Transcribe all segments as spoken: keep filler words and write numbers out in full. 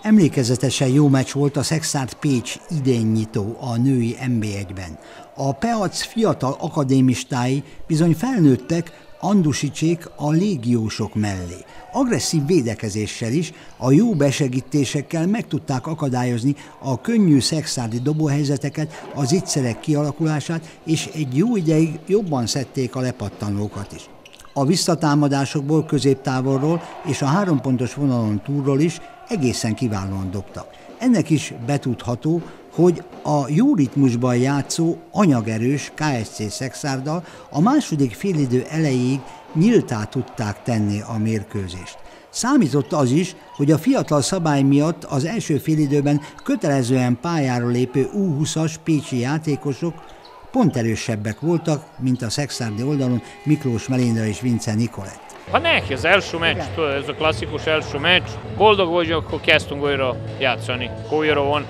Emlékezetesen jó meccs volt a Szekszárd Pécs idénynyitó a női en bé egyben. A Peac fiatal akadémistái bizony felnőttek Andusicsék a légiósok mellé. Agresszív védekezéssel is, a jó besegítésekkel meg tudták akadályozni a könnyű szekszárdi dobóhelyzeteket, az ittszerek kialakulását, és egy jó ideig jobban szedték a lepattanókat is. A visszatámadásokból, középtávolról és a hárompontos vonalon túlról is egészen kiválóan dobtak. Ennek is betudható, hogy a jó ritmusban játszó, anyagerős ká es cé Szekszárddal a második félidő elejéig nyíltá tudták tenni a mérkőzést. Számított az is, hogy a fiatal szabály miatt az első félidőben kötelezően pályára lépő U húszas pécsi játékosok pont erősebbek voltak, mint a szekszárdi oldalon Miklós Melinda és Vince Nikolett. Pa nehéz, első meccs, ez a klasszikus első meccs. Boldog vagyok, hogy kezdtünk újra játszani. Újra van.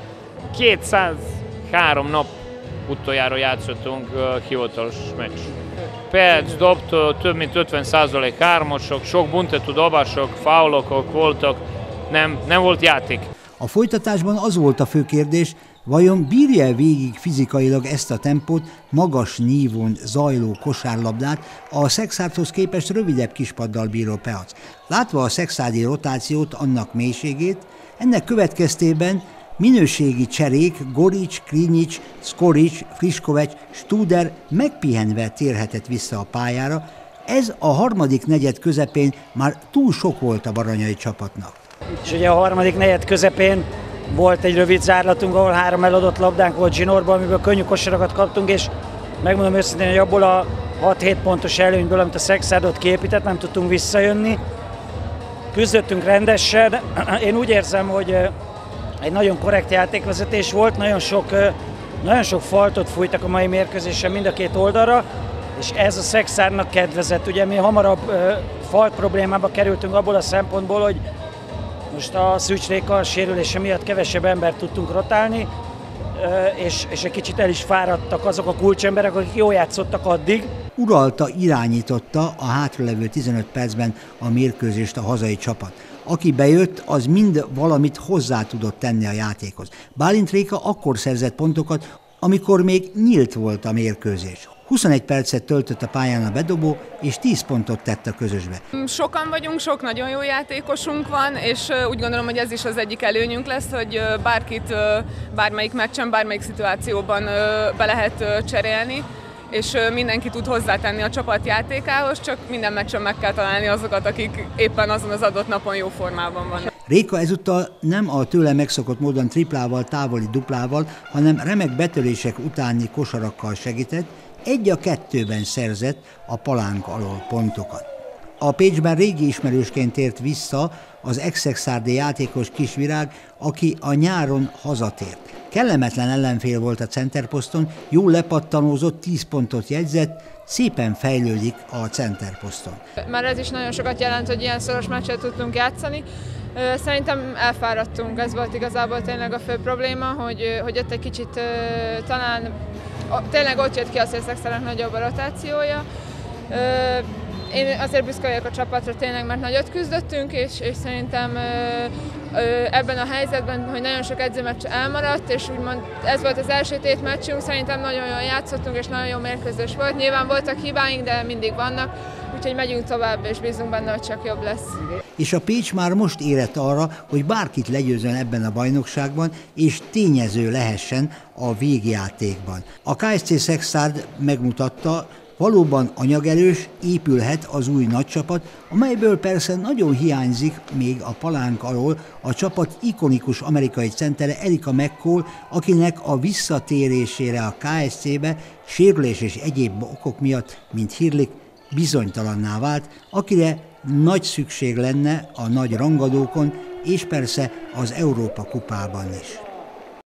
kétszázhárom nap utoljára játszottunk uh, hivatalos meccs. Peac dobt uh, több mint ötven százalék hármasok, sok buntetú dobások, faulok voltak, nem, nem volt játék. A folytatásban az volt a fő kérdés, vajon bírja végig fizikailag ezt a tempót, magas nívón zajló kosárlabdát a Szekszárdhoz képest rövidebb kispaddal bíró Peac. Látva a szekszárdi rotációt, annak mélységét, ennek következtében minőségi cserék Gorics, Krinyics, Skorics, Friskovics, Studer megpihenve térhetett vissza a pályára. Ez a harmadik negyed közepén már túl sok volt a baranyai csapatnak. És ugye a harmadik negyed közepén volt egy rövid zárlatunk, ahol három eladott labdánk volt zsinórban, amiből könnyű kosarakat kaptunk, és megmondom őszintén, hogy abból a hat-hét pontos előnyből, amit a Szekszárdot kiépített, nem tudtunk visszajönni. Küzdöttünk rendesen. Én úgy érzem, hogy egy nagyon korrekt játékvezetés volt, nagyon sok, nagyon sok faltot fújtak a mai mérkőzésen mind a két oldalra, és ez a Szekszárdnak kedvezett. Ugye mi hamarabb falt problémába kerültünk abból a szempontból, hogy most a Szűcs Réka sérülése miatt kevesebb embert tudtunk rotálni, és, és egy kicsit el is fáradtak azok a kulcsemberek, akik jól játszottak addig. Uralta, irányította a hátralevő tizenöt percben a mérkőzést a hazai csapat. Aki bejött, az mind valamit hozzá tudott tenni a játékhoz. Bálint Réka akkor szerzett pontokat, amikor még nyílt volt a mérkőzés. huszonegy percet töltött a pályán a bedobó, és tíz pontot tett a közösbe. Sokan vagyunk, sok nagyon jó játékosunk van, és úgy gondolom, hogy ez is az egyik előnyünk lesz, hogy bárkit bármelyik meccsen, bármelyik szituációban be lehet cserélni, és mindenki tud hozzátenni a csapat játékához, csak minden meccsen meg kell találni azokat, akik éppen azon az adott napon jó formában vannak. Réka ezúttal nem a tőle megszokott módon triplával, távoli duplával, hanem remek betörések utáni kosarakkal segített, egy a kettőben szerzett a palánk alól pontokat. A Pécsben régi ismerősként tért vissza az ex-szekszárdi játékos Kisvirág, aki a nyáron hazatért. Kellemetlen ellenfél volt a centerposzton, jól lepattanózott, tíz pontot jegyzett, szépen fejlődik a centerposzton. Már ez is nagyon sokat jelent, hogy ilyen szoros meccset tudtunk játszani. Szerintem elfáradtunk, ez volt igazából tényleg a fő probléma, hogy, hogy ott egy kicsit talán tényleg ott jött ki az, hogy a Szekszárdnak nagyobb a rotációja. Én azért büszke vagyok a csapatra tényleg, mert nagyot küzdöttünk, és, és szerintem ebben a helyzetben, hogy nagyon sok edzőmeccs elmaradt, és úgymond ez volt az első tét meccsünk, szerintem nagyon jól játszottunk, és nagyon jó mérkőzés volt. Nyilván voltak hibáink, de mindig vannak, úgyhogy megyünk tovább, és bízunk benne, hogy csak jobb lesz. És a Pécs már most érett arra, hogy bárkit legyőzön ebben a bajnokságban, és tényező lehessen a végjátékban. A ká es cé Szekszárd megmutatta, valóban anyagerős, épülhet az új nagycsapat, amelyből persze nagyon hiányzik még a palánk alól a csapat ikonikus amerikai centere Erika McCall, akinek a visszatérésére a ká es cébe sérülés és egyéb okok miatt, mint hírlik, bizonytalanná vált, akire nagy szükség lenne a nagy rangadókon, és persze az Európa kupában is.